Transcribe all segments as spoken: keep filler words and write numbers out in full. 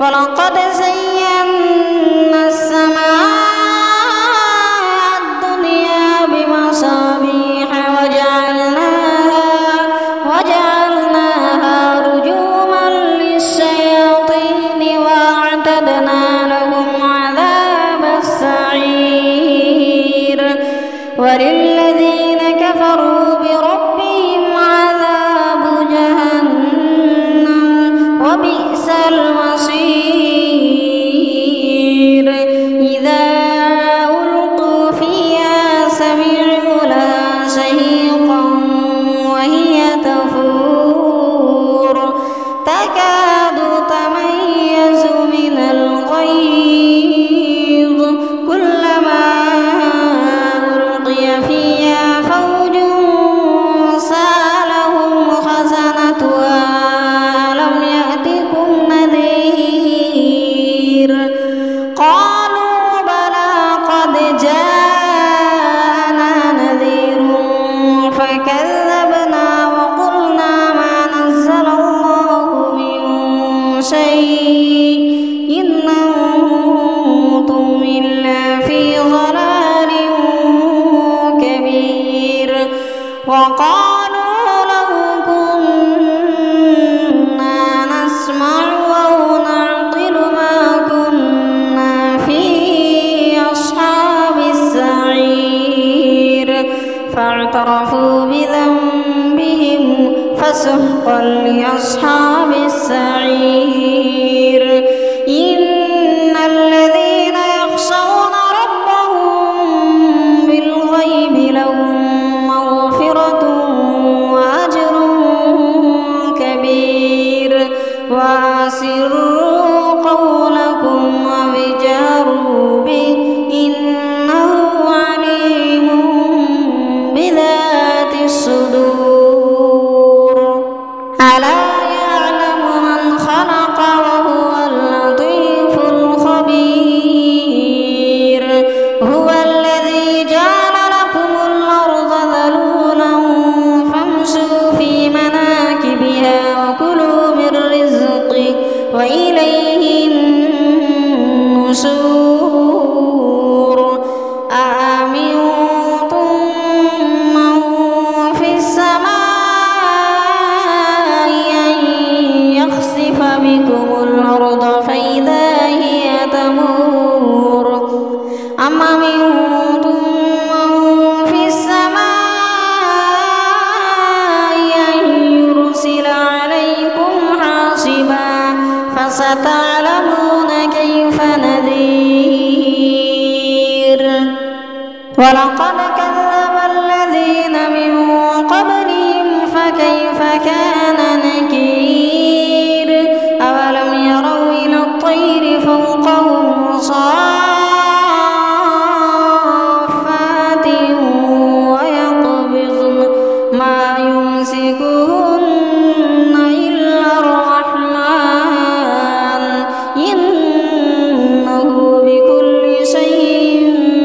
ولقد زينا السماء الدنيا بمصابيح وجعلناها, وجعلناها رجوما للشياطين وأعتدنا لهم عذاب السعير وللذين كفروا بربهم عذاب جهنم وبئس المصير إذا ألقوا فيها سمعوا لها شهيقا وهي تفور تكاد تميز من الغيظ كلما ألقي فيها فوج سألهم خزنتها ألم يأتكم نذير قالوا بلى قد جاءنا نذير فكذبنا وقلنا ما نزل الله من شيء إن أنتم إلا في ضلال كبير وقالوا لو كنا نسمع أو نعقل ما كنا في أصحاب السعير فاعترفوا بذنبهم فسحقا لأصحاب السعير إن الذين يخشون ربهم بالغيب لهم مغفرة وأجر كبير وأسروا قولكم أو اجهروا به إنه عليم بذات الصدور ألا يعلم من خلق وهو اللطيف الخبير هو الذي جعل لكم الأرض ذلولا فامشوا في مناكبها وكلوا من رزقه وإليه النشور أأمنتم من في السماء أن يخسف بكم الأرض فإذا هي تمور أم أمنتم من في السماء أن يرسل عليكم حاصبا فستعلمون كيف نذير ولقد كذب الذين من قبلهم فكيف كان نكير أولم يروا إلى الطير فوقهم صافات ويقبضن ما يمسكهن إلا الرحمن إنه بكل شيء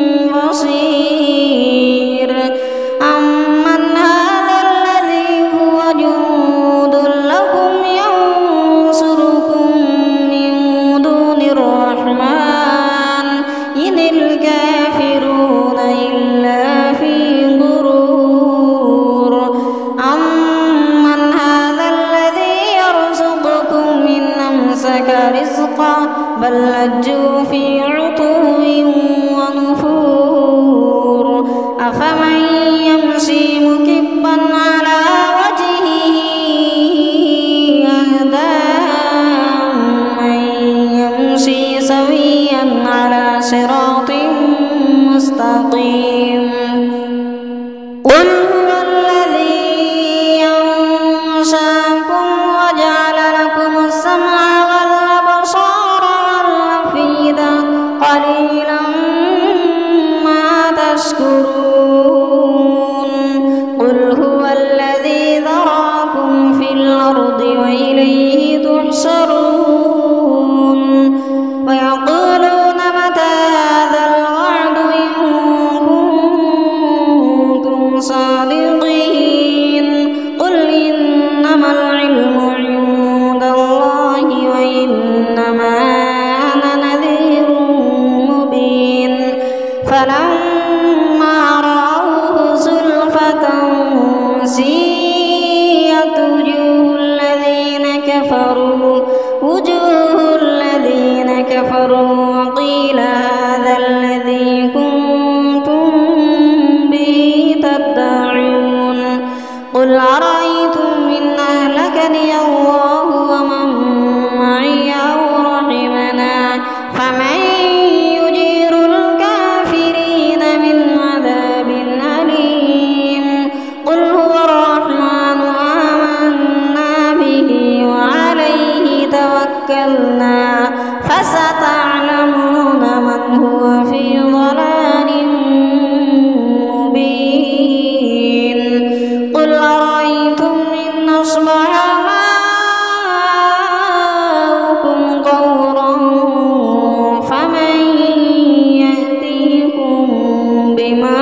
بصير أمن هذا الذي هو جند لكم ينصركم من دون الرحمن إن الكافرون إلا في غرور أمن هذا الذي يرزقكم إن أمسك رزقه بل لجوا في عتو ونفور أفمن يمشي مكبا على وجهه أهدى من يمشي سويا على صراط مستقيم قل هو الذي أنشأكم وجعل لكم السمع والأبصار والأفئدة قليلا ما تشكرون قل هو الذي ذراكم في الأرض وإليه تحشرون ويقولون متى هذا الوعد إن كنتم توكلنا فستعلمون من هو في ضلال مبين قل أرأيتم إن أصبح ماؤكم غورا فمن يأتيكم بماء